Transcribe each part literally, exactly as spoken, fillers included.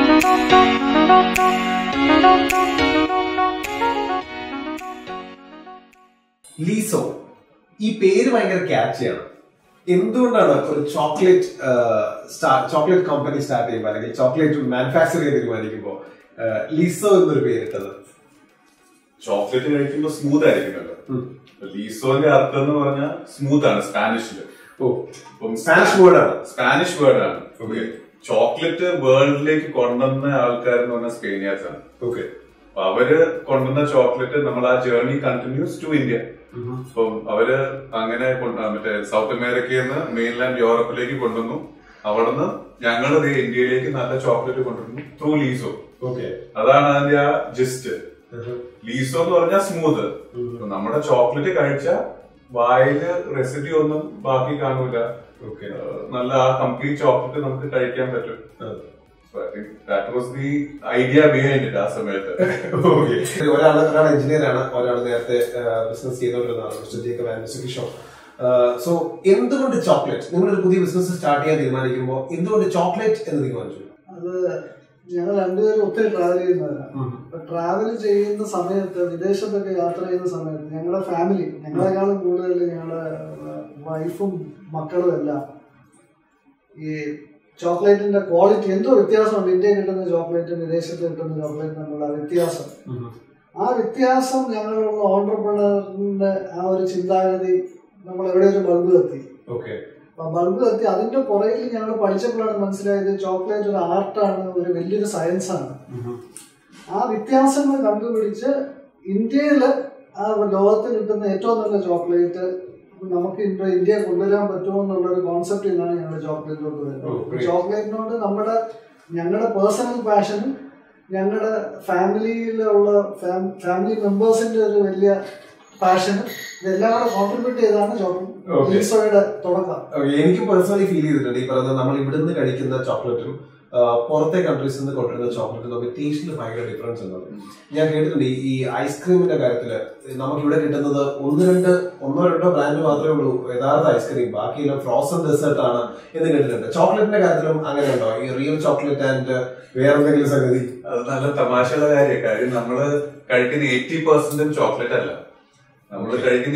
ലീസോ ഈ പേര് ഭയങ്കര ക്യാച്ചിയാണ്. എന്തുകൊണ്ടാണ് ഒരു ചോക്ലേറ്റ് ചോക്ലേറ്റ് കമ്പനി സ്റ്റാർട്ട് ചെയ്യുമ്പോൾ അല്ലെങ്കിൽ ചോക്ലേറ്റ് മാനുഫാക്ചർ ചെയ്ത് തീരുമാനിക്കുമ്പോൾ ലീസോ എന്നൊരു പേരിട്ടത്? ചോക്ലേറ്റ് കഴിക്കുമ്പോൾ സ്മൂത്ത് ആയിരിക്കുമല്ലോ. ലീസോന്റെ അർത്ഥം എന്ന് പറഞ്ഞാൽ സ്മൂത്ത് ആണ് സ്പാനിഷില്. സ്പാനിഷ് വേർഡാണ് സ്പാനിഷ് വേർഡാണ് ചോക്ലേറ്റ് വേൾഡിലേക്ക് കൊണ്ടുവന്ന ആൾക്കാർ എന്ന് പറഞ്ഞാൽ സ്പെയിനിയാസ് ആണ്. ഓക്കെ, അപ്പൊ അവര് കൊണ്ടുവന്ന ചോക്ലേറ്റ് നമ്മൾ ആ ജേർണി കണ്ടിന്യൂസ് ടു ഇന്ത്യ. അപ്പം അവര് അങ്ങനെ മറ്റേ സൗത്ത് അമേരിക്കയിൽ നിന്ന് മെയിൻലാൻഡ് യൂറോപ്പിലേക്ക് കൊണ്ടുവന്നു. അവിടുന്ന് ഞങ്ങൾ ഇന്ത്യയിലേക്ക് നല്ല ചോക്ലേറ്റ് കൊണ്ടുവന്നു ത്രൂ ലീസോ. ഓക്കെ, അതാണ് അതിന്റെ ആ ജിസ്റ്റ്. ലീസോ എന്ന് പറഞ്ഞാൽ സ്മൂത്ത്. നമ്മുടെ ചോക്ലേറ്റ് കഴിച്ച വായില് റെസിഡ്യൂ ഒന്നും ബാക്കി കാണൂല. നല്ല ആ കംപ്ലീറ്റ് ചോക്ലേറ്റ് നമുക്ക് കഴിക്കാൻ പറ്റും. That was the idea behind it ആ സമയത്ത്. ഒരാള് ഒരാൾ എഞ്ചിനീയർ ആണ്, ഒരാൾ നേരത്തെ ബിസിനസ് ചെയ്തോണ്ടിരുന്നതാണ്, mister Jacob and mister Kishore. So എന്തുകൊണ്ട് ചോക്ലേറ്റ്? നിങ്ങളൊരു പുതിയ ബിസിനസ് സ്റ്റാർട്ട് ചെയ്യാൻ തീരുമാനിക്കുമ്പോൾ എന്തുകൊണ്ട് ചോക്ലേറ്റ് എന്ന് തീരുമാനിച്ചു? അത് ഞങ്ങൾ രണ്ടുപേരും ഒത്തിരി ട്രാവൽ ചെയ്യുന്നവരാണ്. അപ്പൊ ട്രാവൽ ചെയ്യുന്ന സമയത്ത്, വിദേശത്തൊക്കെ യാത്ര ചെയ്യുന്ന സമയത്ത് ഞങ്ങളുടെ ഫാമിലി, ഞങ്ങളെക്കാളും കൂടുതൽ ഞങ്ങളുടെ വൈഫും മക്കളും എല്ലാം ഈ ചോക്ലേറ്റിന്റെ ക്വാളിറ്റി എന്തോ വ്യത്യാസമുണ്ട്. ഇന്ത്യയിൽ കിട്ടുന്ന ചോക്ലേറ്റും വിദേശത്ത് കിട്ടുന്ന ചോക്ലേറ്റും തമ്മിലുള്ള വ്യത്യാസം. ആ വ്യത്യാസം ഞങ്ങളുള്ള ഓണ്ടർപ്രണറിന്റെ ആ ഒരു ചിന്താഗതി നമ്മൾ എവിടെ ഒരു ബൾബ് കത്തി. അപ്പൊ ബൾബ് കത്തി അതിന്റെ പുറകിൽ ഞങ്ങൾ പഠിച്ചപ്പോഴാണ് മനസ്സിലായത് ചോക്ലേറ്റ് ഒരു ആർട്ടാണ്, ഒരു വലിയൊരു സയൻസാണ്. ആ വ്യത്യാസങ്ങൾ കണ്ടുപിടിച്ച് ഇന്ത്യയില് ആ ലോകത്തിൽ കിട്ടുന്ന ഏറ്റവും നല്ല ചോക്ലേറ്റ് നമുക്ക് ഇന്ത്യ കൊണ്ടുവരാൻ പറ്റുമോ എന്നുള്ളൊരു കോൺസെപ്റ്റിൽ നിന്നാണ് ഞങ്ങൾ ചോക്ലേറ്റിലോട്ട് വരുന്നത്. ചോക്ലേറ്റിനോട് നമ്മുടെ ഞങ്ങളുടെ പേഴ്സണൽ പാഷനും ഞങ്ങളുടെ ഫാമിലിയിലുള്ള ഫാമിലി മെമ്പേഴ്സിന്റെ ഒരു വലിയ പാഷനും ഇതെല്ലാം കൂടെ കോൺട്രിബ്യൂട്ട് ചെയ്താണ് ലീസോയുടെ തുടക്കം. എനിക്ക് പേഴ്സണലി ഫീൽ ചെയ്തിട്ടുണ്ട് ഈ പറയുന്നത് നമ്മൾ ഇവിടുന്ന് കഴിക്കുന്ന ചോക്ലേറ്റും പുറത്തെ കൺട്രീസിൽ നിന്ന് കൊണ്ടുവരുന്ന ചോക്ലേറ്റ് നമുക്ക് ടേസ്റ്റിൽ ഭയങ്കര ഡിഫറൻസ് ഉണ്ട്. ഞാൻ കേട്ടിട്ടുണ്ട് ഈ ഐസ്ക്രീമിന്റെ കാര്യത്തില് നമുക്ക് ഇവിടെ കിട്ടുന്നത് ഒന്ന് രണ്ട് ഒന്നോ രണ്ടോ ബ്രാൻഡ് മാത്രമേ ഉള്ളൂ യഥാർത്ഥ ഐസ്ക്രീം, ബാക്കിയെല്ലാം ഫ്രോസൺ ഡെസേർട്ട് ആണ് എന്ന് കേട്ടിട്ടുണ്ട്. ചോക്ലേറ്റിന്റെ കാര്യത്തിലും അങ്ങനെ ഉണ്ടോ? ഈ റിയൽ ചോക്ലേറ്റ് ആൻഡ് വേറെ എന്തെങ്കിലും സംഗതി? അത് നല്ല തമാശയുള്ള കാര്യം. കാര്യം നമ്മള് കഴിക്കുന്ന എയ്റ്റി പെർസെന്റും ചോക്ലേറ്റ് അല്ല. നമ്മള് കഴിക്കുന്ന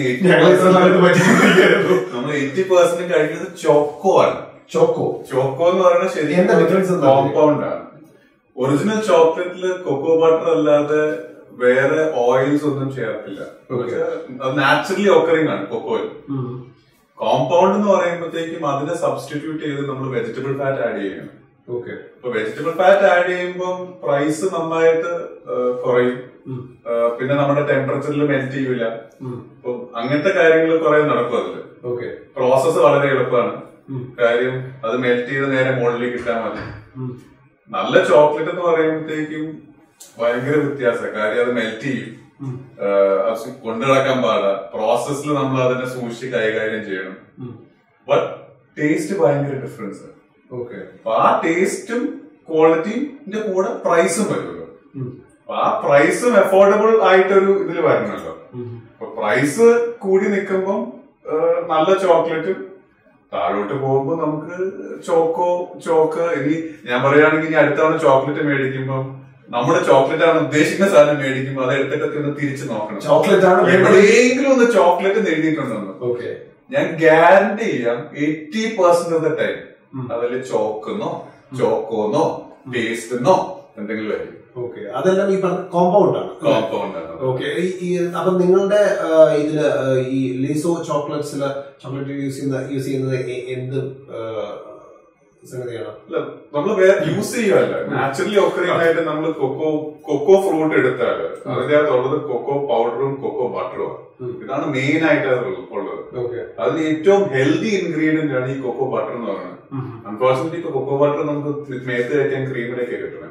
നമ്മൾ എയ്റ്റി പെർസെന്റ് കഴിക്കുന്നത് ചോക്കോ ആണ്. ചോക്കോ ചോക്കോ എന്ന് പറയുന്നത് ശരിക്കും കോമ്പൗണ്ട് ആണ്. ഒറിജിനൽ ചോക്ലേറ്റില് കൊക്കോ ബട്ടർ അല്ലാതെ വേറെ ഓയിൽസ് ഒന്നും ചേർക്കില്ല. അത് നാച്ചുറലി ഓക്കറിംഗ് ആണ് കൊക്കോയിൽ. കോമ്പൗണ്ട് എന്ന് പറയുമ്പോഴത്തേക്കും അതിനെ സബ്സ്റ്റിറ്റ്യൂട്ട് ചെയ്ത് നമ്മൾ വെജിറ്റബിൾ ഫാറ്റ് ആഡ് ചെയ്യണം. ഓക്കെ, ഇപ്പൊ വെജിറ്റബിൾ ഫാറ്റ് ആഡ് ചെയ്യുമ്പോൾ പ്രൈസ് നന്നായിട്ട് കുറയും. പിന്നെ നമ്മുടെ ടെമ്പറേച്ചറിൽ മെൽറ്റ് ചെയ്യൂല. അപ്പൊ അങ്ങനത്തെ കാര്യങ്ങൾ കുറെ നടക്കും അതില്. ഓക്കെ, പ്രോസസ്സ് വളരെ എളുപ്പമാണ്. കാര്യം അത് മെൽറ്റ് ചെയ്ത് നേരെ മുകളിലേക്ക് ഇട്ടാൽ മതി. നല്ല ചോക്ലേറ്റ് എന്ന് പറയുമ്പോഴത്തേക്കും ഭയങ്കര വ്യത്യാസം. കാര്യം അത് മെൽറ്റ് ചെയ്യും, കൊണ്ടു നടക്കാൻ പാടാ. പ്രോസസ്സിൽ നമ്മൾ അതിനെ സൂക്ഷിച്ച് കൈകാര്യം ചെയ്യണം. ബട്ട് ടേസ്റ്റ് ഭയങ്കര ഡിഫറൻസ്. ഓക്കെ, അപ്പൊ ആ ടേസ്റ്റും ക്വാളിറ്റിന്റെ കൂടെ പ്രൈസും വരുമല്ലോ. അപ്പൊ ആ പ്രൈസും അഫോർഡബിൾ ആയിട്ടൊരു ഇതിൽ വരണല്ലോ. അപ്പൊ പ്രൈസ് കൂടി നിൽക്കുമ്പോൾ നല്ല ചോക്ലേറ്റും, താഴോട്ട് പോകുമ്പോ നമുക്ക് ചോക്കോ ചോക്ക്. ഇനി ഞാൻ പറയുകയാണെങ്കിൽ ഇനി അടുത്ത തവണ ചോക്ലേറ്റ് മേടിക്കുമ്പോൾ നമ്മുടെ ചോക്ലേറ്റ് ആണ് ഉദ്ദേശിക്കുന്ന സാധനം മേടിക്കുമ്പോൾ അത് എടുത്തിട്ടൊക്കെ ഒന്ന് തിരിച്ചു നോക്കണം. ചോക്ലേറ്റ് ആണ് എവിടെയെങ്കിലും ഒന്ന് ചോക്ലേറ്റ് എഴുതിയിട്ടുണ്ടെന്ന്. ഓക്കെ, ഞാൻ ഗ്യാരണ്ടി ചെയ്യാം eighty percent of the time അതിൽ ചോക്കെന്നോ ചോക്കോന്നോ ടേസ്റ്റെന്നോ എന്തെങ്കിലും ആയിരിക്കും. ഓക്കെ, അതെല്ലാം ഈ പറഞ്ഞ കോമ്പൗണ്ട് ആണ്. കോമ്പൗണ്ട് ആണ്. ഓക്കെ, അപ്പൊ നിങ്ങളുടെ ഇതില് ഈ ലീസോ ചോക്ലേറ്റ്സില് ചോക്ലേറ്റ് യൂസ് ചെയ്യുന്ന യൂസ് ചെയ്യുന്നത് എന്ത് സംഗതിയാണ്? അല്ല, നമ്മള് വേറെ യൂസ് ചെയ്യുമല്ല, നാച്ചുറലി ഒക്കറിംഗ് ആയിട്ട് നമ്മൾ കൊക്കോ കൊക്കോ ഫ്രൂട്ട് എടുത്താല് അതിന്റെ അകത്തുള്ളത് കൊക്കോ പൗഡറും കൊക്കോ ബട്ടറും. ഇതാണ് മെയിൻ ആയിട്ട് ഉള്ളത്. അതിന് ഏറ്റവും ഹെൽത്തി ഇൻഗ്രീഡിയന്റ് ആണ് ഈ കൊക്കോ ബട്ടർ എന്ന് പറയുന്നത്. അൺഫോർച്ചുനേറ്റ്ലി ഇപ്പൊ കൊക്കോ ബട്ടർ നമുക്ക് മേത്ത് കഴിക്കാൻ ക്രീമിനൊക്കെ കിട്ടണം.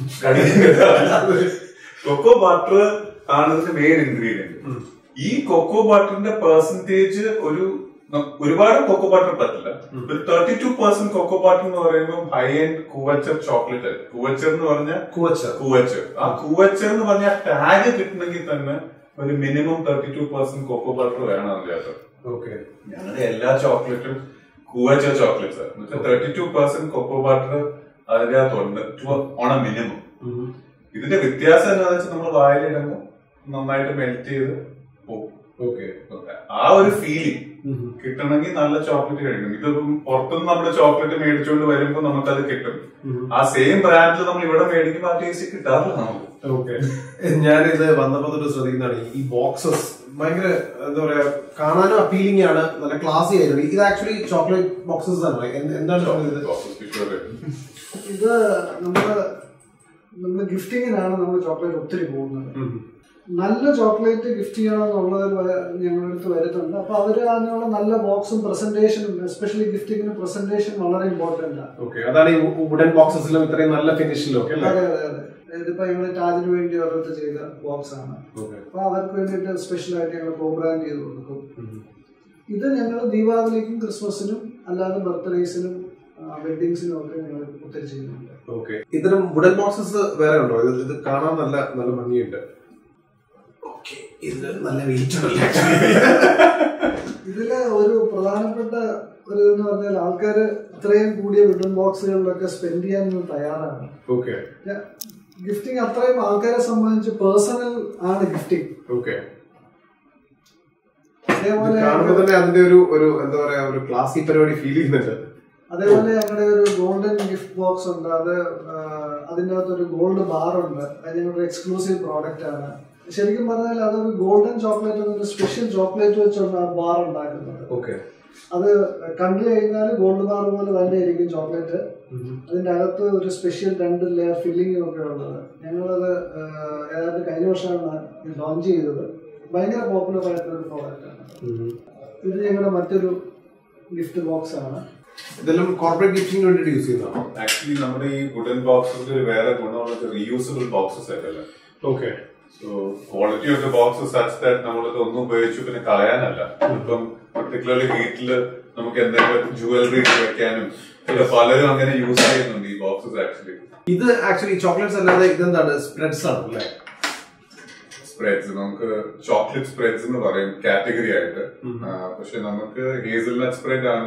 കൊക്കോ ബട്ടർ ആണ് ഇതിന്റെ മെയിൻ ഇൻഗ്രീഡിയന്റ്. ഈ കൊക്കോ ബട്ടറിന്റെ പെർസെന്റേജ് ഒരു ഒരുപാട് കൊക്കോ ബട്ടർ പറ്റില്ല. ഒരു thirty two percent cocoa butter എന്ന് പറയുമ്പോൾ ഹൈ എൻഡ് കൂവച്ചർ ചോക്ലേറ്റ് ആയി. കൂവച്ചർ എന്ന് പറഞ്ഞാൽ കൂവച്ചർ കൂവച്ചർ ആ കൂവച്ചർ എന്ന് പറഞ്ഞ ടാഗ് കിട്ടണമെങ്കിൽ തന്നെ ഒരു minimum thirty two percent cocoa butter വേണം അതിനകത്ത്. ഓക്കെ, ഞങ്ങളുടെ എല്ലാ ചോക്ലേറ്റും couverture chocolates thirty two percent cocoa butter അതിന്റെ അകത്തുണ്ട് ഓൺ എ മിനിമം. ഇതിന്റെ വ്യത്യാസം എന്താണെന്ന് വെച്ചാൽ നമ്മൾ വായിലിടുമ്പോൾ നന്നായിട്ട് മെൽറ്റ് ചെയ്ത് പോകും. ഓക്കെ, ആ ഒരു ഫീലിംഗ് കിട്ടണമെങ്കിൽ നല്ല ചോക്ലേറ്റ് കഴിക്കണം. ഇതിപ്പം പുറത്തുനിന്ന് നമ്മള് ചോക്ലേറ്റ് മേടിച്ചുകൊണ്ട് വരുമ്പോൾ നമുക്കത് കിട്ടും. ആ സെയിം ബ്രാൻഡിൽ നമ്മൾ ഇവിടെ മേടിക്കുമ്പോൾ ആ ടേസ്റ്റ് കിട്ടാറില്ല നമുക്ക്. ഓക്കെ, ഞാനിത് വന്നപ്പോ തൊട്ട് ശ്രദ്ധിക്കുന്നതാണ് ഈ ബോക്സസ് ഭയങ്കര എന്താ പറയാ കാണാനും അപ്പീലിംഗ് ആണ്, നല്ല ക്ലാസി ആയിരുന്നു. ഇത് ആക്ച്വലി ചോക്ലേറ്റ് ബോക്സസ് ആണ്. എന്താണ് ഇത് നമ്മള് നമ്മള് ഗിഫ്റ്റിങ്ങിനാണ് നമ്മൾ ചോക്ലേറ്റ് ഒത്തിരി പോകുന്നത്. നല്ല ചോക്ലേറ്റ് ഗിഫ്റ്റ് ചെയ്യണമെന്നുള്ളത് ഞങ്ങളുടെ അടുത്ത് വരുന്നുണ്ട്. അപ്പൊ അവര് അതിനുള്ള നല്ല ബോക്സും പ്രസന്റേഷനും, എസ്പെഷ്യലി ഗിഫ്റ്റിങ്ങിന് പ്രസന്റേഷൻ വളരെ ഇമ്പോർട്ടന്റ് ആണ്. അതാണ് ഈ വുഡൻ ബോക്സസിലും ഇത്രയും നല്ല ഫിനിഷിലും. അതെ അതെ അതെ. ഇതിപ്പോ ഞങ്ങൾ ടാജിന് വേണ്ടി ഓരോരുത്തർ ചെയ്ത ബോക്സ് ആണ്. അപ്പൊ അവർക്ക് വേണ്ടിയിട്ട് സ്പെഷ്യൽ ആയിട്ട് ഞങ്ങൾ പ്രോഗ്രാം ചെയ്ത് കൊടുക്കും. ഇത് ഞങ്ങൾ ദീപാവലിക്കും ക്രിസ്മസിനും അല്ലാതെ ബർത്ത്ഡേസിനും വെഡിങ്സിനും ഒക്കെ ഞങ്ങൾ ഒത്തിരി ചെയ്യുന്നുണ്ട്. ഓക്കെ, ഇത്തരം വുഡൻ ബോക്സസ് വേറെ ഉണ്ടോ? ഇത് കാണാൻ നല്ല നല്ല ഭംഗിയുണ്ട്. ഇതില് ഒരു പ്രധാനപ്പെട്ട ഒരു എന്ന് പറഞ്ഞാൽ ആൾക്കാര് ഇത്രയും കൂടിയ വുഡൻ ബോക്സുകളിലൊക്കെ സ്പെൻഡ് ചെയ്യാൻ തയ്യാറാണ്. ഗിഫ്റ്റിംഗ് അത്രയും ആൾക്കാരെ സംബന്ധിച്ച് പേഴ്സണൽ ആണ് ഗിഫ്റ്റിംഗ്. അതേപോലെ അതിന്റെ ഒരു ഒരു എന്താ പറയാ ഒരു ക്ലാസി പരിപാടി ഫീൽ ചെയ്യുന്നുണ്ട്. അതേപോലെ ഞങ്ങളുടെ ഒരു ഗോൾഡൻ ഗിഫ്റ്റ് ബോക്സ് ഉണ്ട്. അത് അതിൻ്റെ അകത്ത് ഒരു ഗോൾഡ് ബാർ ഉണ്ട്. അത് ഞങ്ങളുടെ എക്സ്ക്ലൂസീവ് പ്രോഡക്റ്റ് ആണ്. ശരിക്കും പറഞ്ഞാൽ അതൊരു ഗോൾഡൻ ചോക്ലേറ്റ് എന്നൊരു സ്പെഷ്യൽ ചോക്ലേറ്റ് വെച്ചാണ് ആ ബാർ ഉണ്ടാക്കുന്നത്. അത് കണ്ടു കഴിഞ്ഞാൽ ഗോൾഡ് ബാർ പോലെ തന്നെ ആയിരിക്കും ചോക്ലേറ്റ്. അതിന്റെ അകത്ത് ഒരു സ്പെഷ്യൽ രണ്ട് ലെയർ ഫില്ലിംഗ് ഒക്കെ ഉള്ളത്. ഞങ്ങളത് ഏതാണ്ട് കഴിഞ്ഞ വർഷമാണ് ലോഞ്ച് ചെയ്തത്. ഭയങ്കര പോപ്പുലർ ആയിട്ടുള്ള ഒരു പ്രോഡക്റ്റ് ആണ്. ഇത് ഞങ്ങളുടെ മറ്റൊരു ഗിഫ്റ്റ് ബോക്സ് ആണ്. ഇതെല്ലാം കോർപ്പറേറ്റ് ഗിഫ്റ്റിംഗ് വേണ്ടിയിട്ട് യൂസ് ചെയ്യുന്നതാണ്. ആക്ച്വലി നമ്മുടെ ഈ വുഡൻ ബോക്സസ് വേറെ ഗുണമുള്ളത് റീയൂസബിൾ ബോക്സസ് ആയിട്ടല്ലേ. Okay, so quality of the box such that നമ്മളിത് ഒന്നും ഉപയോഗിച്ചു പിന്നെ കളയാനല്ല. ഇപ്പം പർട്ടിക്കുലർലി വീട്ടില് നമുക്ക് എന്തെങ്കിലും ജുവലറി വെക്കാനും പലരും അങ്ങനെ യൂസ് ചെയ്യുന്നുണ്ട് ഈ ബോക്സസ്. ആക്ച്വലി ഇത് ആക്ച്വലി ചോക്ലേറ്റ്സ് അല്ലാതെ ഇതെന്താണ്? സ്പ്രെഡ്സ് ആണ് അല്ലേ? സ്പ്രെഡ്സ് നമുക്ക് ചോക്ലേറ്റ് സ്പ്രെഡ്സ് എന്ന് പറയും കാറ്റഗറി ആയിട്ട്. പക്ഷെ നമുക്ക് ഹേസൽനട്ട് സ്പ്രെഡ് ആണ്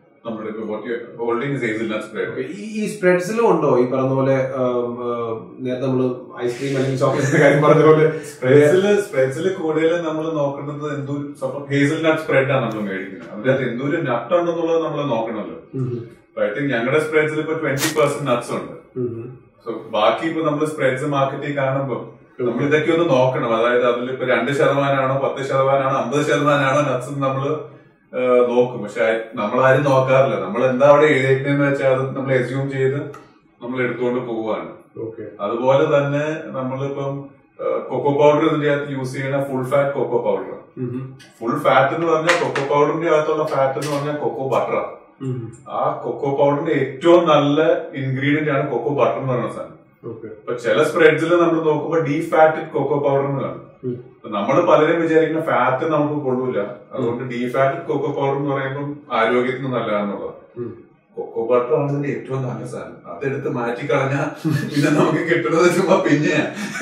ഈ സ്പ്രെഡ്സിലും ഉണ്ടോ ഈ പറഞ്ഞ പോലെ നേരത്തെ നമ്മള് ഐസ്ക്രീം അല്ലെങ്കിൽ ചോക്ലേറ്റിന്റെ കാര്യം പറഞ്ഞ പോലെ? സ്പ്രെഡ്സില് സ്പ്രെഡ്സില് കൂടുതലും നമ്മൾ നോക്കേണ്ടത് എന്തോ ഹേസൽനട്ട് സ്പ്രെഡ് ആണ് നമ്മൾ മേടിക്കുന്നത്. അതിനകത്ത് എന്തോരം നട്ട് ഉണ്ടെന്നുള്ളത് നമ്മൾ നോക്കണമല്ലോ. ഐ തിങ്ക് ഞങ്ങളുടെ സ്പ്രെഡ്സിൽ ഇപ്പൊ ട്വന്റി പെർസെന്റ് നട്ട്സ് ഉണ്ട്. സോ ബാക്കി ഇപ്പൊ നമ്മൾ സ്പ്രെഡ്സ് മാർക്കറ്റിൽ കാണുമ്പോൾ നമ്മൾ ഇതൊക്കെ ഒന്ന് നോക്കണം. അതായത് അതിൽ ഇപ്പൊ രണ്ട് ശതമാനമാണോ പത്ത് ശതമാനമാണോ അമ്പത് ശതമാനമാണോ നട്ട്സ് നമ്മള് നോക്കും. പക്ഷെ നമ്മളാരും നോക്കാറില്ല. നമ്മൾ എന്താ അവിടെ എഴുതിയേക്കുന്നതെന്ന് വെച്ചാൽ അത് നമ്മൾ എസ്യൂം ചെയ്ത് നമ്മൾ എടുത്തുകൊണ്ട് പോവുകയാണ്. അതുപോലെ തന്നെ നമ്മളിപ്പം കൊക്കോ പൗഡർ ഇതിന്റെ അകത്ത് യൂസ് ചെയ്യുന്ന full fat cocoa powder. Full fat എന്ന് പറഞ്ഞാൽ കൊക്കോ പൗഡറിന്റെ അകത്തുള്ള ഫാറ്റ് എന്ന് പറഞ്ഞാൽ കൊക്കോ ബട്ടർ. ആ കൊക്കോ പൗഡറിന്റെ ഏറ്റവും നല്ല ഇൻഗ്രീഡിയന്റ് ആണ് കൊക്കോ ബട്ടർ എന്ന് പറയുന്ന സാധനം. ഇപ്പൊ ചില സ്പ്രെഡ്സിൽ നമ്മൾ നോക്കുമ്പോൾ ഡീ ഫാറ്റഡ് കൊക്കോ പൗഡർ എന്ന് കാണും. നമ്മൾ പലരും വിചാരിക്കുന്ന ഫാറ്റ് നമുക്ക് കൊള്ളൂല, അതുകൊണ്ട് ഡീ ഫാറ്റഡ് കൊക്കോ പൗഡർ എന്ന് പറയുമ്പോൾ ആരോഗ്യത്തിന് നല്ലതാന്നുള്ളത്. കൊക്കോ ബട്ടർ ആണ് ഇതിന്റെ ഏറ്റവും നല്ല സാധനം. അതെടുത്ത് മാറ്റി കളഞ്ഞാൽ പിന്നെ നമുക്ക് കിട്ടുന്നത് ചുമ്മാ പിന്നെ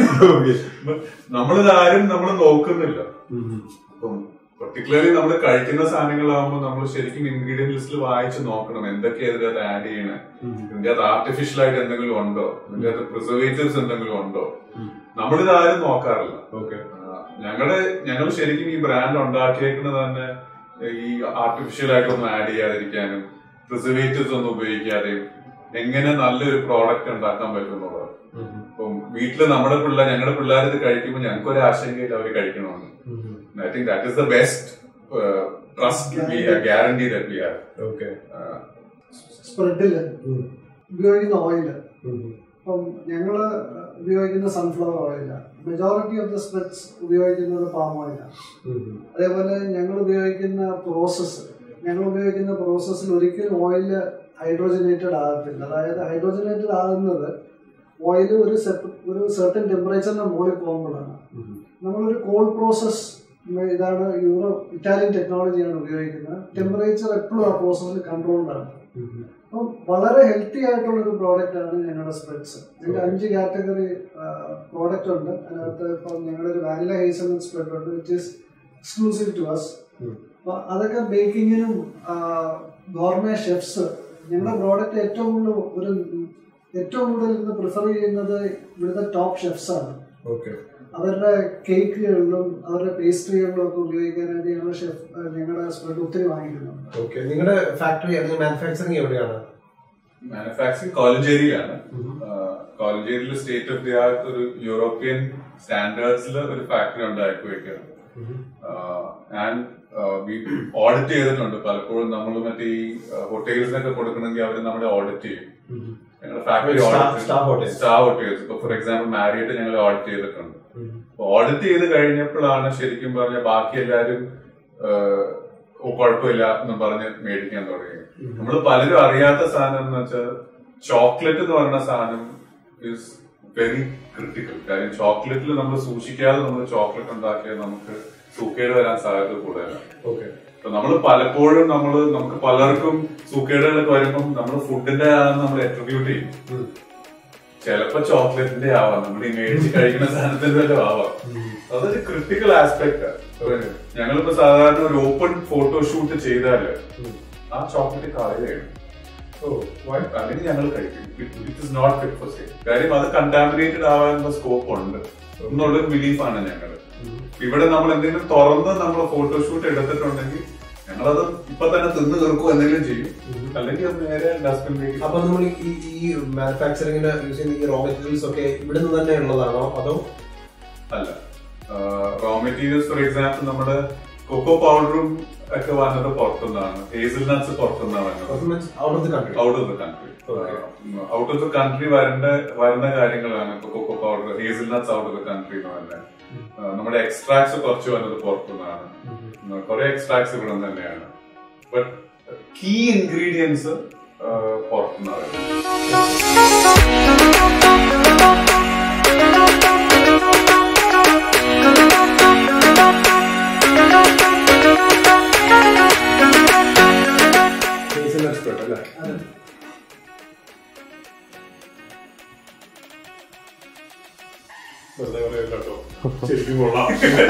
നമ്മളിത് ആരും നമ്മൾ നോക്കുന്നില്ല. അപ്പം പർട്ടിക്കുലർലി നമ്മൾ കഴിക്കുന്ന സാധനങ്ങളാകുമ്പോൾ നമ്മൾ ശരിക്കും ഇൻഗ്രീഡിയന്റ് ലിസ്റ്റിൽ വായിച്ച് നോക്കണം എന്തൊക്കെയാ ഇതിനകത്ത് ആഡ് ചെയ്യണേ, ഇതിന്റെ അകത്ത് ആർട്ടിഫിഷ്യൽ ആയിട്ട് എന്തെങ്കിലും ഉണ്ടോ, ഇതിന്റെ അകത്ത് പ്രിസർവേറ്റീവ്സ് എന്തെങ്കിലും ഉണ്ടോ. നമ്മളിത് ആരും നോക്കാറില്ല. ഓക്കെ, ഞങ്ങള് ഞങ്ങൾ ശരിക്കും ഈ ബ്രാൻഡ് ഉണ്ടാക്കിയേക്കുന്നത് തന്നെ ഈ ആർട്ടിഫിഷ്യൽ ആയിട്ടൊന്നും ആഡ് ചെയ്യാതിരിക്കാനും പ്രിസർവേറ്റീവ്സ് ഒന്നും ഉപയോഗിക്കാതെയും എങ്ങനെ നല്ലൊരു പ്രോഡക്റ്റ് ഉണ്ടാക്കാൻ പറ്റുന്നുള്ളത്. ഇപ്പം വീട്ടില് നമ്മുടെ പിള്ളേർ ഞങ്ങളുടെ പിള്ളേർ ഇത് കഴിക്കുമ്പോൾ ഞങ്ങൾക്ക് ഒരു ആശങ്കയില്ല അവർ കഴിക്കണമെന്ന്. I think that is the best uh, trust we have, guarantee that we have. Okay. സ്പ്രെഡില് ഉപയോഗിക്കുന്ന ഓയില് ഇപ്പം ഞങ്ങള് ഉപയോഗിക്കുന്ന സൺഫ്ലവർ ഓയിലാണ്. മെജോറിറ്റി ഓഫ് ദ സ്പ്രെഡ്സ് ഉപയോഗിക്കുന്നത് പാം ഓയിലാണ്. അതേപോലെ ഞങ്ങൾ ഉപയോഗിക്കുന്ന പ്രോസസ്സ് ഞങ്ങൾ ഉപയോഗിക്കുന്ന പ്രോസസ്സിൽ ഒരിക്കലും ഓയില് ഹൈഡ്രോജനേറ്റഡ് ആകത്തില്ല. അതായത് ഹൈഡ്രോജനേറ്റഡ് ആകുന്നത് ഓയില് ഒരു ഒരു സെർട്ടൻ ടെമ്പറേച്ചറിന്റെ മുകളിൽ പോകുമ്പോഴാണ്. നമ്മളൊരു കോൾഡ് പ്രോസസ് ഇതാണ് യൂറോ ഇറ്റാലിയൻ ടെക്നോളജിയാണ് ഉപയോഗിക്കുന്നത്. ടെമ്പറേച്ചർ എപ്പോഴും ആ പ്രോസസ്സിൽ കൺട്രോൾഡാണ്. അപ്പം വളരെ ഹെൽത്തി ആയിട്ടുള്ള ഒരു പ്രോഡക്റ്റ് ആണ് ഞങ്ങളുടെ സ്പ്രെഡ്സ്. ഞങ്ങളുടെ അഞ്ച് കാറ്റഗറി പ്രോഡക്റ്റ് ഉണ്ട്. അതിനകത്ത് ഇപ്പം ഞങ്ങളുടെ ഒരു വാനില ഹേസൽനട്ട് സ്പ്രെഡ് ഉണ്ട് which is exclusive to us. അപ്പൊ അതൊക്കെ ബേക്കിങ്ങിനും ഗോർമേ ഷെഫ്സ് ഞങ്ങളുടെ പ്രോഡക്റ്റ് ഏറ്റവും കൂടുതൽ ഒരു ഏറ്റവും കൂടുതൽ ഇന്ന് പ്രിഫർ ചെയ്യുന്നത് ഇവിടുത്തെ ടോപ്പ് ഷെഫ്സ് ആണ്. ഓക്കെ. അവരുടെ കേക്കുകളിലും അവരുടെ പേസ്ട്രികളിലും ഒക്കെ ഉപയോഗിക്കാനായിട്ട് ഞങ്ങളുടെ ഷെഫ് ഞങ്ങളുടെ സ്പ്രെഡ് ഒത്തിരി വാങ്ങിക്കുന്നുണ്ട്. ഓക്കെ. നിങ്ങളുടെ ഫാക്ടറി അല്ലെങ്കിൽ മാനുഫാക്ചറിങ് എവിടെയാണ്? മാനുഫാക്ചറിങ് കോലഞ്ചേരിയിലാണ്. കോലഞ്ചേരിയിൽ സ്റ്റേറ്റ് ഓഫ് ദി ആർട്ട് ഒരു യൂറോപ്യൻ സ്റ്റാൻഡേർഡ്സിൽ ഒരു ഫാക്ടറി ഉണ്ടാക്കി വെക്കുകയാണ്. ആൻഡ് ഓഡിറ്റ് ചെയ്തിട്ടുണ്ട്. പലപ്പോഴും നമ്മൾ മറ്റേ ഈ ഹോട്ടൽസിനൊക്കെ കൊടുക്കണമെങ്കിൽ അവർ നമ്മളെ ഓഡിറ്റ് ചെയ്യും. ഞങ്ങളുടെ ഫാക്ടറി സ്റ്റാർ ഹോട്ടൽസ് ഇപ്പൊ ഫോർ എക്സാമ്പിൾ മാരിയറ്റ് ഞങ്ങൾ ഓഡിറ്റ് ചെയ്തിട്ടുണ്ട്. ഓഡിറ്റ് ചെയ്ത് കഴിഞ്ഞപ്പോഴാണ് ശരിക്കും പറഞ്ഞ ബാക്കി എല്ലാരും കുഴപ്പമില്ല എന്ന് പറഞ്ഞ് മേടിക്കാൻ തുടങ്ങി. നമ്മൾ പലരും അറിയാത്ത സാധനം എന്ന് വെച്ചാൽ ചോക്ലേറ്റ് എന്ന് പറയുന്ന സാധനം ഇസ് വെരി ക്രിട്ടിക്കൽ. കാര്യം ചോക്ലേറ്റിൽ നമ്മൾ സൂക്ഷിക്കാതെ നമ്മൾ ചോക്ലേറ്റ് ഉണ്ടാക്കിയാൽ നമുക്ക് സൂക്കേട് വരാൻ സാധ്യത കൂടുതലാണ്. ഓക്കെ. അപ്പൊ നമ്മൾ പലപ്പോഴും നമ്മൾ നമുക്ക് പലർക്കും സൂക്കേടുകളൊക്കെ വരുമ്പോൾ നമ്മൾ ഫുഡിന്റെ ആണെന്ന് നമ്മൾ അട്രിബ്യൂട്ട് ചെയ്യും. ചിലപ്പോ ചോക്ലേറ്റിന്റെ ആവാം, നമ്മൾ ഈ മേടിച്ച് കഴിക്കുന്ന സാധനത്തിന്റെ ആവാം. അതൊരു ക്രിട്ടിക്കൽ ആസ്പെക്ട്. ഞങ്ങളിപ്പോ സാധാരണ ഒരു ഓപ്പൺ ഫോട്ടോഷൂട്ട് ചെയ്താല് ആ ചോക്ലേറ്റ് കളയുകയാണ്. അല്ലെങ്കിൽ ഞങ്ങൾ കഴിക്കും. It is not fit for sale. കാര്യം അത് കണ്ടാമിനേറ്റഡ് ആവാനുള്ള സ്കോപ്പ് ഉണ്ട് എന്നുള്ളൊരു ബിലീഫാണ് ഞങ്ങൾ. ഇവിടെ നമ്മൾ എന്തെങ്കിലും തുറന്ന് നമ്മൾ ഫോട്ടോഷൂട്ട് എടുത്തിട്ടുണ്ടെങ്കിൽ ഞങ്ങളത് ഇപ്പൊ തന്നെ തിന്ന് തീർക്കും എന്തെങ്കിലും ചെയ്യും, അല്ലെങ്കിൽ അത് നേരെ ഡസ്റ്റ്ബിനിലേക്ക്. അപ്പൊ നമ്മൾ ഈ മാനുഫാക്ചറിംഗിന് യൂസ് ചെയ്യുന്ന ഈ റോ മെറ്റീരിയൽസ് ഒക്കെ ഇവിടെ നിന്ന് തന്നെ ഉള്ളതാണോ അതോ? അല്ല, റോ മെറ്റീരിയൽസ് ഫോർ എക്സാമ്പിൾ നമ്മുടെ കൊക്കോ പൗഡറും ഒക്കെ വന്നത് പുറത്തുനിന്നാണ്. ഹേസിൽനട്ട്സ് പുറത്തുനിന്നാണ് വന്നത്. Out of the country out of the country വരേണ്ട വരുന്ന കാര്യങ്ങളാണ്. ഇപ്പൊ cocoa powder, hazelnuts out of the country എന്ന് പറഞ്ഞാൽ നമ്മുടെ എക്സ്ട്രാക്ട്സ് കുറച്ച് വന്നത് പുറത്തുനിന്നാണ്. കുറെ എക്സ്ട്രാക്ട്സ് ഇവിടെ തന്നെയാണ്. ബട്ട് കീ ഇൻഗ്രീഡിയൻസ് പുറത്തുനിന്നാണ്. ശരിക്കും കൊള്ളാം.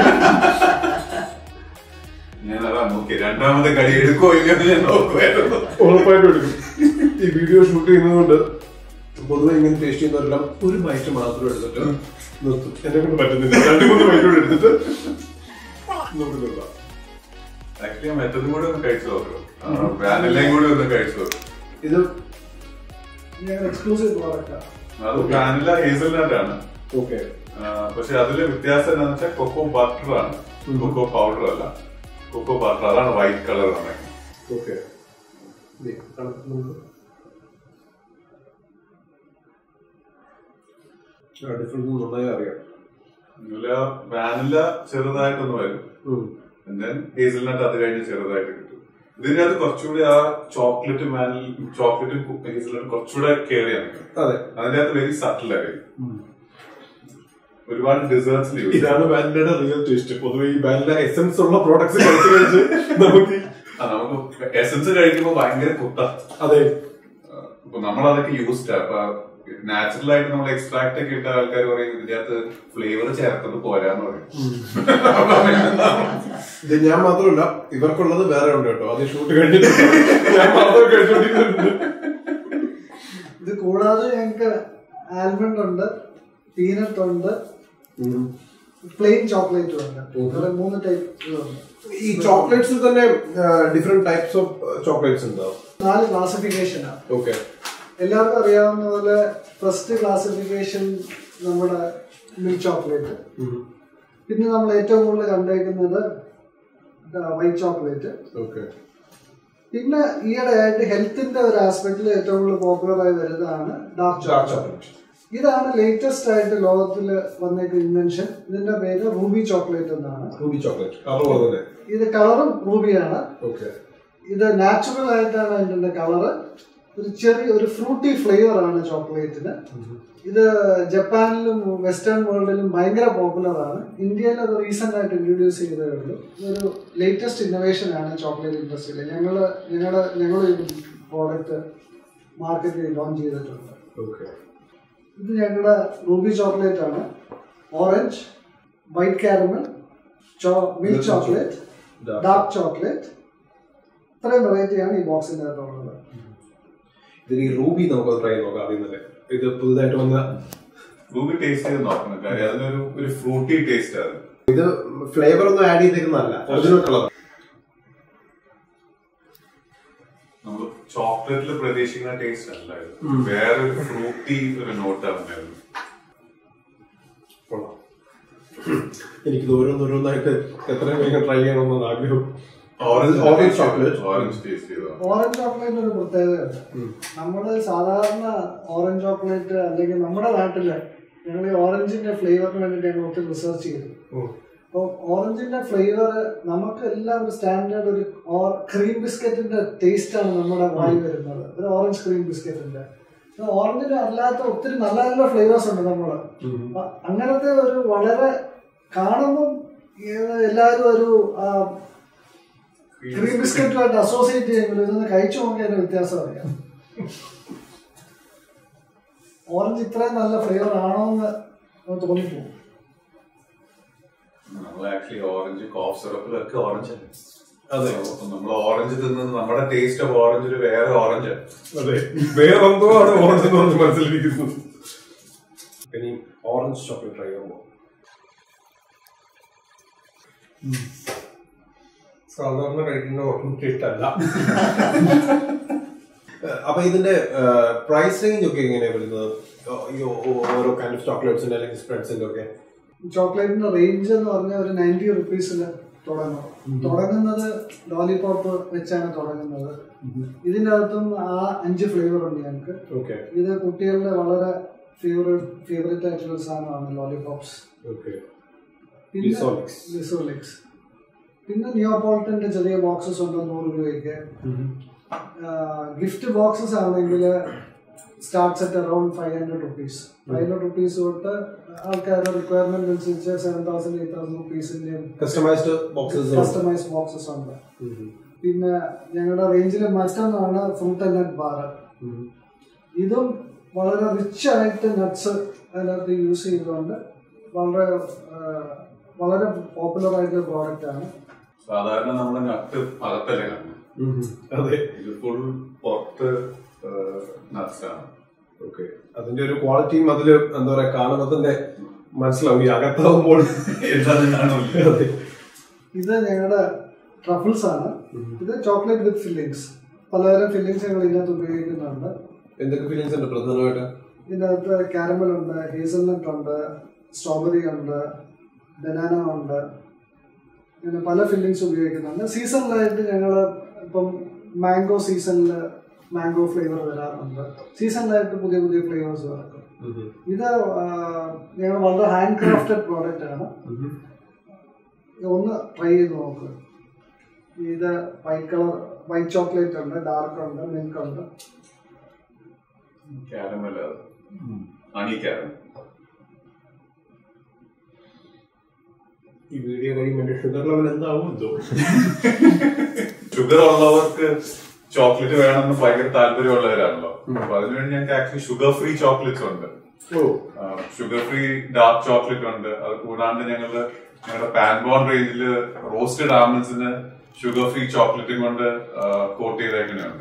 ഞാനതാ നോക്കി രണ്ടാമത്തെ കടി എടുക്കോ ഇല്ലെന്ന് ഞാൻ നോക്കുമായിരുന്നു. ഉറപ്പായിട്ടും എടുക്കും. ഈ വീഡിയോ ഷൂട്ട് ചെയ്യുന്നതുകൊണ്ട് പൊതുവെ ഇങ്ങനെ ടേസ്റ്റ് ചെയ്യുന്നവരെല്ലാം ഒരു ബൈറ്റ് മാത്രം എടുത്തിട്ട് നിർത്തും. എന്നെ കൊണ്ട് പറ്റുന്നില്ല, രണ്ടു മൂന്ന് ബൈറ്റോട് എടുത്തിട്ട് നോക്കുന്നില്ല. ആക്ച്വലി മറ്റതും കൂടെ ഒന്ന് കഴിച്ചു നോക്കണം. വാനിലയും കൂടി ഒന്ന് കഴിച്ചു നോക്കും. ഇത് എക്സ്ക്ലൂസീവ് പ്രോഡക്റ്റാണ്. അത് വാനില ഹേസൽനട്ട് ആണ്. ഓക്കെ. പക്ഷെ അതില് വ്യത്യാസം എന്താണെന്ന് വെച്ചാൽ കൊക്കോ ബട്ടർ ആണ്, കൊക്കോ പൗഡർ അല്ല. കൊക്കോ ബട്ടർ, അതാണ് വൈറ്റ് കളർ ആണ്. ഓക്കെ. ഡിഫറൻസ് നന്നായി അറിയാം. വാനില ചെറുതായിട്ടൊന്ന് വരും, ഹേസൽനട്ട് അത് കഴിഞ്ഞ് ചെറുതായിട്ട് കിട്ടും. ഇതിനകത്ത് കുറച്ചുകൂടി ആ ചോക്ലേറ്റ് വാനില ചോക്ലേറ്റും ഹേസൽനട്ട് കുറച്ചുകൂടെ കയറിയാണ്. അതിന്റെ അകത്ത് വെരി സട്ടിലായി. ഒരുപാട് ഡിസേർട്ട്സ്. ഇതാണ് വാനിലയുടെ റിയൽ ടേസ്റ്റ്. പൊതുവെ ഈ വാനില എസൻസ് ഉള്ള പ്രോഡക്ട്സ് കഴിച്ച് കഴിച്ച് നമുക്ക് നമുക്ക് എസൻസ് കഴിക്കുമ്പോ ഭയങ്കര കുത്ത. അതെ. അപ്പൊ നമ്മളതൊക്കെ യൂസ്ഡ്. അപ്പൊ നാച്ചുറൽ ആയിട്ട് നമ്മൾ എക്സ്ട്രാക്ട് ഒക്കെ ഇട്ട ആൾക്കാർ പറയും ഇതിന്റെ അകത്ത് ഫ്ലേവർ ചേർത്തത് പോരാന്ന് പറയും. ഇത് ഞാൻ മാത്രമല്ല, ഇവർക്കുള്ളത് വേറെ ഉണ്ട് കേട്ടോ. അത് ഷൂട്ട് കഴിഞ്ഞിട്ട് ഞാൻ മാത്രം കഴിച്ചോണ്ടിരിക്കുന്നുണ്ട്. ഇത് കൂടാതെ ഞങ്ങക്ക് ആൽമണ്ട് ഉണ്ട്, പീനട്ട് ഉണ്ട്, പ്ലെയിൻ ചോക്ലേറ്റും ഉണ്ട്. മൂന്ന് ടൈപ്പ് ഉണ്ട്. ഈ ചോക്ലേറ്റ്സിൽ തന്നെ ഡിഫറെന്റ് ടൈപ്സ് ഓഫ് ചോക്ലേറ്റ്സ് ഉണ്ടാവും. നാല് ക്ലാസിഫിക്കേഷനാണ്. ഓക്കെ. എല്ലാവർക്കും അറിയാവുന്ന പോലെ ഫസ്റ്റ് ക്ലാസിഫിക്കേഷൻ നമ്മുടെ മിൽക്ക് ചോക്ലേറ്റ്. പിന്നെ നമ്മൾ ഏറ്റവും കൂടുതൽ കണ്ടേക്കുന്നത് വൈറ്റ് ചോക്ലേറ്റ്. ഓക്കെ. പിന്നെ ഈയിടെ ആയിട്ട് ഹെൽത്തിന്റെ ഒരു ആസ്പെക്ടിൽ ഏറ്റവും കൂടുതൽ പോപ്പുലർ ആയി വരുന്നതാണ് ഡാർക്ക് ചോക്ലേറ്റ്. ഇതാണ് ലേറ്റസ്റ്റ് ആയിട്ട് ലോകത്തിൽ വന്നേക്കുന്ന ഇൻവെൻഷൻ. ഇതിന്റെ പേര് റൂബി ചോക്ലേറ്റ് എന്നാണ്. Ruby chocolate. ഇത് കളറും റൂബിയാണ്. ഇത് നാച്ചുറൽ ആയിട്ടാണ് ഇതിന്റെ കളറ്. ഒരു ചെറിയ ഒരു ഫ്രൂട്ടി ഫ്ലേവർ ആണ് ചോക്ലേറ്റിന്. ഇത് ജപ്പാനിലും വെസ്റ്റേൺ വേൾഡിലും ഭയങ്കര പോപ്പുലർ ആണ്. ഇന്ത്യയിൽ അത് റീസെന്റ് ആയിട്ട് ഇൻട്രൊഡ്യൂസ് ചെയ്തേ ഉള്ളൂ. ഇതൊരു ലേറ്റസ്റ്റ് ഇന്നോവേഷൻ ആണ് ചോക്ലേറ്റ് ഇൻഡസ്ട്രിയിൽ. ഞങ്ങള് ഞങ്ങളുടെ ഞങ്ങൾ ഈ പ്രോഡക്റ്റ് മാർക്കറ്റിൽ ലോഞ്ച് ചെയ്തിട്ടുണ്ട്. ഇത് ഞങ്ങളുടെ റൂബി ചോക്ലേറ്റ് ആണ്. Orange, white caramel, milk chocolate, dark chocolate, ഇത്രയും വെറൈറ്റിയാണ് ഈ ബോക്സിന്റെ അകത്തുള്ളത്. ഇതിന് റൂബി നമുക്ക് ട്രൈ നോക്കാം. ഇത് പുതുതായിട്ട് വന്ന റൂബി ടേസ്റ്റ് ചെയ്ത് നോക്കണം. കാര്യം അതിനൊരു ഒരു ഫ്രൂട്ടി ടേസ്റ്റ് ആണ്. ഇത് ഫ്ലേവർ ഒന്നും ആഡ് ചെയ്തേക്കുന്നതല്ല, ഒറിജിനൽ കളർ. നമ്മൾ ചോക്ലേറ്റിൽ പ്രതീക്ഷിക്കുന്ന ടേസ്റ്റ് അല്ല ഇത്. വേറൊരു ഫ്രൂട്ടി ഒരു നോട്ടാണ്. എനിക്ക് ഓരോന്നോരോന്നായിട്ട് എത്രയും വേഗം ട്രൈ ചെയ്യണമെന്ന് ആഗ്രഹം. Orange orange chocolate orange taste ചെയ്തോ? ഓറഞ്ച് ചോക്ലേറ്റ് ഒരു പ്രത്യേകതയുണ്ട്. നമ്മള് സാധാരണ ഓറഞ്ച് ചോക്ലേറ്റ് അല്ലെങ്കിൽ നമ്മുടെ നാട്ടില് ഞങ്ങൾ ഈ ഓറഞ്ചിന്റെ ഫ്ലേവറിന് വേണ്ടിയിട്ട് ഞങ്ങൾ ഒത്തിരി റിസർച്ച് ചെയ്തു. അപ്പോൾ ഓറഞ്ചിന്റെ ഫ്ലേവർ നമുക്ക് എല്ലാം ഒരു സ്റ്റാൻഡേർഡ് ഒരു ക്രീം ബിസ്ക്കറ്റിന്റെ ടേസ്റ്റ് ആണ് നമ്മുടെ വായി വരുന്നത്, ഒരു ഓറഞ്ച് ക്രീം ബിസ്ക്കറ്റിന്റെ. ഓറഞ്ചിന് അല്ലാത്ത ഒത്തിരി നല്ല നല്ല ഫ്ലേവേഴ്സ് ഉണ്ട് നമ്മള്. അങ്ങനത്തെ ഒരു വളരെ കാണുമ്പോൾ എല്ലാവരും ഒരു ക്രീം ബിസ്ക്കറ്റുമായിട്ട് അസോസിയേറ്റ് ചെയ്യുമ്പോൾ ഇതൊന്ന് കഴിച്ചു നോക്കിയാൽ വ്യത്യാസം അറിയാം. ഓറഞ്ച് ഇത്രയും നല്ല ഫ്ലേവർ ആണോ എന്ന് തോന്നിപ്പോകും. നമ്മൾ ആക്ച്വലി ഓറഞ്ച് കോഫ് സിറപ്പിലൊക്കെ ഓറഞ്ച് ആണ്. അതെ, നമ്മൾ ഓറഞ്ച് തിന്നുന്നത് നമ്മുടെ ടേസ്റ്റ് ഓഫ് ഓറഞ്ചിൽ വേറെ ഓറഞ്ച്. അതെ, വേറെ എന്തോ ആണ് ഓറഞ്ച് എന്ന് പറഞ്ഞ് മനസ്സിലിരിക്കുന്നത്. ഇനി ഓറഞ്ച് ചോക്ലേറ്റ് ട്രൈ ചെയ്യുമ്പോൾ സാധാരണ കഴിക്കുന്ന ഓറഞ്ച് ഇഷ്ടമല്ല. അപ്പൊ ഇതിന്റെ പ്രൈസ് റേഞ്ച് ഒക്കെ എങ്ങനെയാ വരുന്നത്? ഓരോ കൈൻഡ് ഓഫ് ചോക്ലേറ്റ്സിന്റെ അല്ലെങ്കിൽ സ്പ്രെഡ്സിന്റെ ഒക്കെ ചോക്ലേറ്റിന്റെ റേഞ്ച് എന്ന് പറഞ്ഞാൽ ഒരു നയൻറ്റി റുപ്പീസില് തുടങ്ങും. തുടങ്ങുന്നത് ലോലിപോപ്പ് വെച്ചാണ് തുടങ്ങുന്നത്. ഇതിന്റെ അകത്തും ആ അഞ്ച് ഫ്ലേവർ ഉണ്ട് ഞങ്ങൾക്ക്. ഇത് കുട്ടികളുടെ വളരെ ഫേവറേറ്റ് ഫേവറേറ്റ് ആയിട്ടുള്ള സാധനമാണ് ലോലിപോപ്സ്. ലിസോലിക്സ്. പിന്നെ നിയോപോളിറ്റന്റെ ചെറിയ ബോക്സസ് ഉണ്ട് നൂറ് രൂപയ്ക്ക്. ഗിഫ്റ്റ് ബോക്സസ് ആണെങ്കിൽ starts at around five hundred rupees. Five hundred rupees തൊട്ട് ആൾക്കാരുടെ റിക്വയർമെന്റ് അനുസരിച്ച് സെവൻ തൗസൻഡ് എയ്റ്റ് തൗസൻഡ് റുപ്പീസിന്റെ കസ്റ്റമൈസ്ഡ് ബോക്സസ് കസ്റ്റമൈസ്ഡ് ബോക്സസ് ഉണ്ട്. പിന്നെ ഞങ്ങളുടെ റേഞ്ചിൽ മറ്റൊന്നാണ് ഫ്രൂട്ട് ആൻഡ് നട്ട് ബാർ. ഇതും വളരെ റിച്ച് ആയിട്ട് നട്ട്സ് അതിനകത്ത് യൂസ് ചെയ്തുകൊണ്ട് വളരെ വളരെ പോപ്പുലർ ആയിട്ടുള്ള പ്രോഡക്റ്റ് ആണ്. സാധാരണ നമ്മുടെ നട്ട് അകത്തല്ലേ കാണുന്നത്, ഇത് ഫുൾ പുറത്ത് നട്ട്സ് ആണ്. ഓക്കെ, അതിന്റെ ഒരു ക്വാളിറ്റിയും അതില് എന്താ പറയാ കാണുമ്പോ തന്നെ മനസ്സിലാവും. ഈ അകത്താവുമ്പോൾ ഇത് ഞങ്ങളുടെ ട്രഫിൾസ് ആണ്. ഇത് ചോക്ലേറ്റ് വിത്ത് ഫില്ലിങ്സ്. പലതരം ഫില്ലിങ്സ് ഞങ്ങൾ ഇതിനകത്ത് ഉപയോഗിക്കുന്നുണ്ട്. എന്തൊക്കെ ഫില്ലിങ്സ് ഉണ്ട് പ്രധാനമായിട്ട്? ഇതിനകത്ത് കാരമൽ ഉണ്ട്, ഹേസൽനട്ട് ഉണ്ട്, സ്ട്രോബെറി ഉണ്ട്, ബനാന ഉണ്ട്. അങ്ങനെ പല ഫില്ലിങ്സ് ഉപയോഗിക്കുന്നുണ്ട്. സീസണിലായിട്ട് ഞങ്ങൾ ഇപ്പം മാംഗോ സീസണിൽ മാംഗോ ഫ്ലേവർ വരാറുണ്ട്. സീസണിലായിട്ട് പുതിയ പുതിയ ഫ്ലേവേഴ്സ് ഇറക്കും. ഇത് ഞങ്ങൾ വളരെ ഹാൻഡ് ക്രാഫ്റ്റഡ് പ്രോഡക്റ്റ് ആണ്. ഒന്ന് ട്രൈ ചെയ്ത് നോക്കുക. ഇത് വൈറ്റ് കളർ വൈറ്റ് ചോക്ലേറ്റ് ഉണ്ട്, ഡാർക്ക് ഉണ്ട്, മിൽക്ക് ഉണ്ട്. ഈ വീഡിയോ കഴിയുമ്പോൾ ഷുഗർ ലെവൽ എന്താവും? ഷുഗർ ഉള്ളവർക്ക് ചോക്ലേറ്റ് വേണമെന്ന് ഭയങ്കര താല്പര്യമുള്ളവരാണല്ലോ. അപ്പൊ അതിനുവേണ്ടി ഞങ്ങൾക്ക് ആക്ച്വലി ഷുഗർ ഫ്രീ ചോക്ലേറ്റ്സ് ഉണ്ട്. ഷുഗർ ഫ്രീ ഡാർക്ക് ചോക്ലേറ്റ് ഉണ്ട്. അത് കൂടാണ്ട് ഞങ്ങള് ഞങ്ങളുടെ പാൻബോൺ റേഞ്ചില് റോസ്റ്റഡ് ആൽമണ്ട്സിന് ഷുഗർ ഫ്രീ ചോക്ലേറ്റും കൊണ്ട് കോട്ട് ചെയ്തേക്കുന്നുണ്ട്.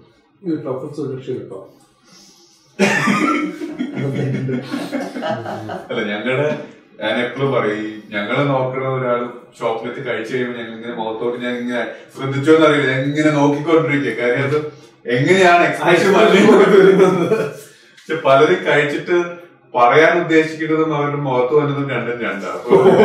അല്ല, ഞങ്ങളുടെ ഞാൻ എപ്പോഴും പറയും, ഞങ്ങള് നോക്കണ ഒരാൾ ചോക്ലേറ്റ് കഴിച്ചു കഴിയുമ്പോൾ ഞങ്ങൾ ഇങ്ങനെ മുഖത്തോട്ട് ഞാൻ ഇങ്ങനെ ശ്രദ്ധിച്ചോന്ന് അറിയില്ല, ഞാൻ ഇങ്ങനെ നോക്കിക്കൊണ്ടിരിക്കുക. കാര്യം അത് എങ്ങനെയാണ് എക്സ്പ്രഷൻ വരുന്നത്. പക്ഷെ പലരും കഴിച്ചിട്ട് പറയാൻ ഉദ്ദേശിക്കുന്നതും അവരുടെ മുഖത്ത് വന്നതും രണ്ടും രണ്ടാണ്.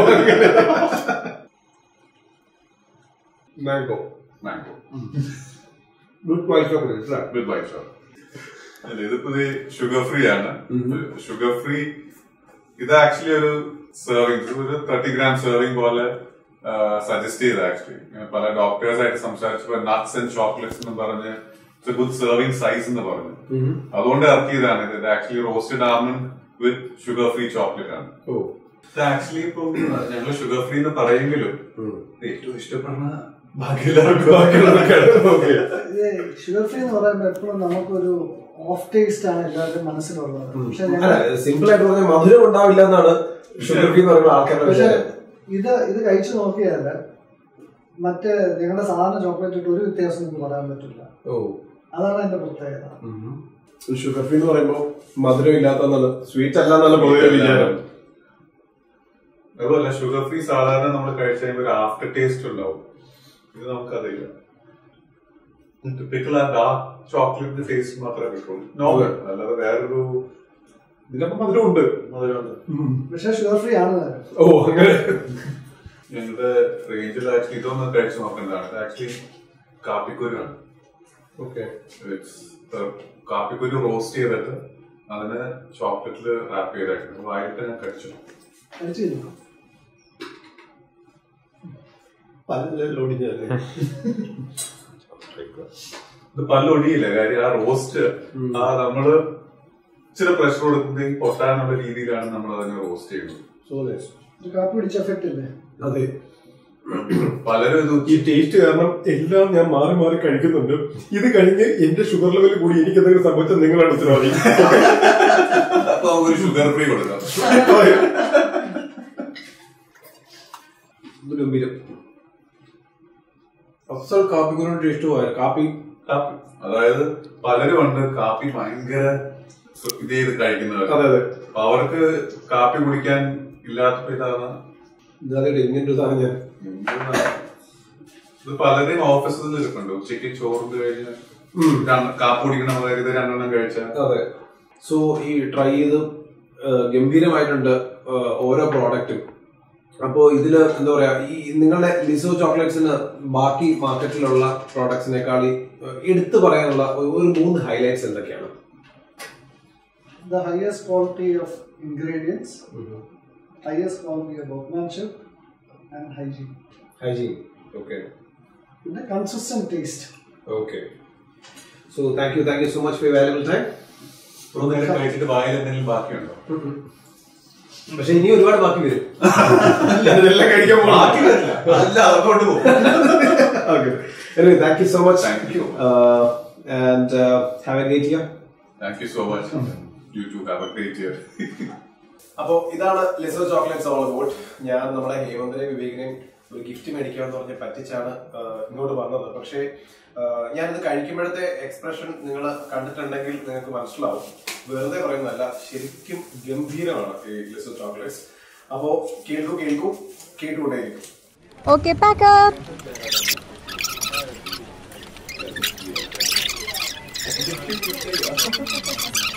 Mango mango with white chocolate. With white chocolate. അല്ല, ഇതിപ്പോ ഷുഗർ ഫ്രീ ആണ്. ഷുഗർ ഫ്രീ ഇത് ആക്ച്വലി ഒരു സെർവിങ് ഒരു തേർട്ടി ഗ്രാം സെർവിങ് പോലെ സജസ്റ്റ് ചെയ്ത്. ആക്ച്വലി പല ഡോക്ടേഴ്സ് ആയിട്ട് സംസാരിച്ചപ്പോ നട്ട്സ് ആൻഡ് ചോക്ലേറ്റ്സ് എന്ന് പറഞ്ഞ് ഗുഡ് സെർവിങ് സൈസ് എന്ന് പറഞ്ഞു. അതുകൊണ്ട് ഇറക്കിയതാണ് ഇത്. Actually roasted almond with sugar free chocolate ആണ്. ഇത് ആക്ച്വലി ഇപ്പം ഞങ്ങള് ഷുഗർ ഫ്രീ എന്ന് പറയുമെങ്കിലും ഏറ്റവും ഇഷ്ടപ്പെടുന്ന ബാക്കി എല്ലാവർക്കും ഷുഗർ ഫ്രീ എന്ന് പറയുമ്പോൾ എപ്പോഴും നമുക്കൊരു ഓഫ് ടേസ്റ്റ് ആണ് എല്ലാവരുടെയും മനസ്സിലുള്ളത്. പക്ഷെ സിമ്പിൾ ആയിട്ട് പറഞ്ഞാൽ മധുരം ഉണ്ടാവില്ല എന്നാണ് ഷുഗർ ഫ്രീ എന്ന് പറയുമ്പോൾ ആൾക്കാരുടെ. പക്ഷെ ഇത് ഇത് കഴിച്ചു നോക്കിയാല് മറ്റേ ഞങ്ങളുടെ സാധാരണ ചോക്ലേറ്റ് ഇട്ട് ഒരു വ്യത്യാസം നിങ്ങൾക്ക് പറയാൻ പറ്റില്ല. അതാണ് അതിന്റെ പ്രത്യേകത. ഷുഗർ ഫ്രീ എന്ന് പറയുമ്പോൾ മധുരം ഇല്ലാത്ത സ്വീറ്റ് അല്ല എന്നുള്ള പൊതുവെ വിചാരം. അതുപോലെ ഷുഗർ ഫ്രീ സാധാരണ നമ്മൾ കഴിച്ചു കഴിയുമ്പോൾ ഒരു ആഫ്റ്റർ ടേസ്റ്റ് ഉണ്ടാവും. ഇത് നമുക്കറിയില്ല. ടിപ്പിക്കൽ ആ ഡാർക്ക് ചോക്ലേറ്റിന്റെ ടേസ്റ്റ് മാത്രമേ കിട്ടുള്ളൂ. നോർമൽ അല്ലാതെ വേറൊരു ഇതിനൊപ്പം മധുരം ഉണ്ട്. മധുരമുണ്ട്. പക്ഷെ ഷുഗർ ഫ്രീ ആണ്. ഓ അങ്ങനെ. ഞങ്ങളുടെ റേഞ്ചിൽ ആക്ച്വലി ഇതൊന്ന് കഴിച്ചു നോക്കേണ്ടതാണ്. ഇത് ആക്ച്വലി കാപ്പിക്കുരുവാണ്. ഓക്കെ. കാപ്പിക്കുരു റോസ്റ്റ് ചെയ്തിട്ട് അതിന് ചോക്ലേറ്റില് റാപ്പ് ചെയ്തായിരുന്നു. വായിട്ട് ഞാൻ കഴിച്ചു. ഇത് പല്ലൊടിയില്ല. കാര്യം ആ റോസ്റ്റ് ആ നമ്മള് ഇച്ചിരി പ്രഷർ കൊടുക്കുന്നെങ്കിൽ പൊട്ടാനുള്ള രീതിയിലാണ് നമ്മൾ അതിനെ റോസ്റ്റ് ചെയ്യുന്നത്. കാപ്പി പിടിച്ച എഫക്ട് അല്ലേ? അതെ. പലരും ഇത് ഈ ടേസ്റ്റ് കാരണം എല്ലാം ഞാൻ മാറി മാറി കഴിക്കുന്നുണ്ട്. ഇത് കഴിഞ്ഞ് എന്റെ ഷുഗർ ലെവൽ കൂടി എനിക്ക് എന്തെങ്കിലും സംഭവിച്ചാൽ നിങ്ങളാണ് ഉത്തരവാദി. അപ്പൊ ഒരു ഷുഗർ ഫ്രീ കൊടുക്കാം. ഗംഭീരം. അസൽ കാപ്പിക്കുരു ടേസ്റ്റ് പോയ കാപ്പി കാപ്പി അതായത് പലരും ഉണ്ട് കാപ്പി ഭയങ്കര ഇത് ചെയ്ത് കഴിക്കുന്നവർ. അതെ അതെ. അവർക്ക് കാപ്പി കുടിക്കാൻ ഇല്ലാത്ത ഇതാണ് ഇങ്ങനൊരു സാധനം. ഞാൻ ഇത് പലരെയും ഓഫീസിൽ ഇരിപ്പുണ്ട്. ഉച്ചയ്ക്ക് ചോറ് കഴിഞ്ഞ് കാപ്പി കുടിക്കണം ഇത് രണ്ടെണ്ണം കഴിച്ചാൽ. അതെ. സോ ഈ ട്രൈ ചെയ്ത് ഗംഭീരമായിട്ടുണ്ട് ഓരോ പ്രോഡക്റ്റും. അപ്പോ ഇതില് എന്താ പറയാ, ഈ നിങ്ങളുടെ ലിസോ ചോക്ലേറ്റ്സിന് ബാക്കി മാർക്കറ്റിലുള്ള പ്രോഡക്ട്സിനേക്കാൾ എടുത്തു പറയാനുള്ള ഒരു മൂന്ന് ഹൈലൈറ്റ്സ് എന്തൊക്കെയാണ്? The highest quality of ingredients, mm-hmm. highest quality of workmanship and hygiene. Hygiene, okay. And a consistent taste. Okay. So thank you, thank you so much for your valuable time. കഴിച്ചിട്ട് വായിൽ എന്തെങ്കിലും ബാക്കിയുണ്ടോ? പക്ഷെ ഇനി ഒരുപാട് ബാക്കി വരും. അതെല്ലാം കഴിക്കാൻ ബാക്കി വരില്ല, അല്ല അതുകൊണ്ട് പോകും. Okay. Anyway, thank you so much. Thank you. Uh, and uh, have a great year. Thank you so much. You too have a great year. അപ്പോ ഇതാണ് ലിസോ ചോക്ലേറ്റ്സ് ഓൾ അബൌട്ട്. ഞാൻ നമ്മുടെ ഹേമന്തിനെയും വിവേകിനെയും ഒരു ഗിഫ്റ്റ് മേടിക്കാമെന്ന് പറഞ്ഞ് പറ്റിച്ചാണ് ഇങ്ങോട്ട് വന്നത്. പക്ഷേ ഞാനിത് കഴിക്കുമ്പോഴത്തെ എക്സ്പ്രഷൻ നിങ്ങൾ കണ്ടിട്ടുണ്ടെങ്കിൽ നിങ്ങൾക്ക് മനസ്സിലാവും. വെറുതെ പറയുന്നതല്ല, ശരിക്കും ഗംഭീരമാണ് ഈ ലിസോ ചോക്ലേറ്റ്സ്. അപ്പോ കേൾക്കൂ കേൾക്കൂ കേട്ടുകൊണ്ടേയിരിക്കും. Okay, pack up. Thank you.